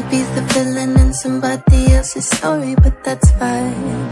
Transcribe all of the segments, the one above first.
might be the villain in somebody else's story, but that's fine.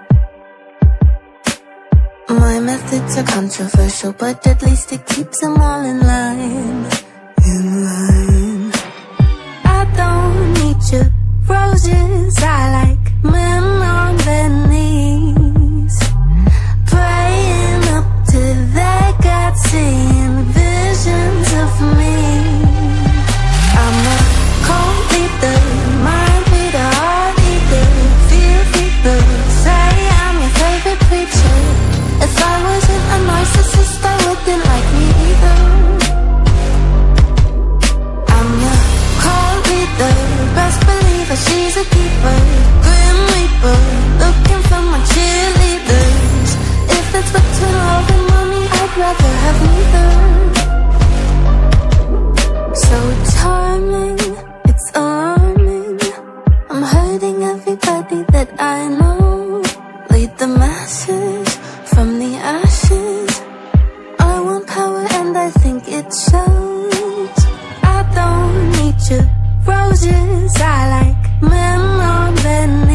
My methods are controversial, but at least it keeps them all in line. In line. I don't need your roses, I like men on their knees, praying up to their God, seeing visions of me. I'm a cold leader, mind reader, heart eater, feel deeper, say I'm your favorite preacher. If I wasn't a narcissist, I wouldn't like me either. I'm your cold leader, best believer, she's a keeper, grim reaper, looking for my cheerleaders. If it's between love and money, I'd rather have neither. So charming, it's alarming, I'm hurting everybody that I know. Lead the masses from the ashes. I want power and I think it shows. I don't need your roses, I like men on their knees.